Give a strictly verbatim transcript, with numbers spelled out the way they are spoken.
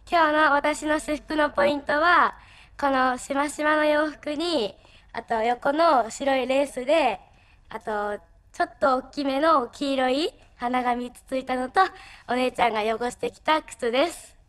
今日の私の私服のポイントは、このしましまの洋服に、あと横の白いレースで、あとちょっと大きめの黄色い花がみっつついたのと、お姉ちゃんが汚してきた靴です。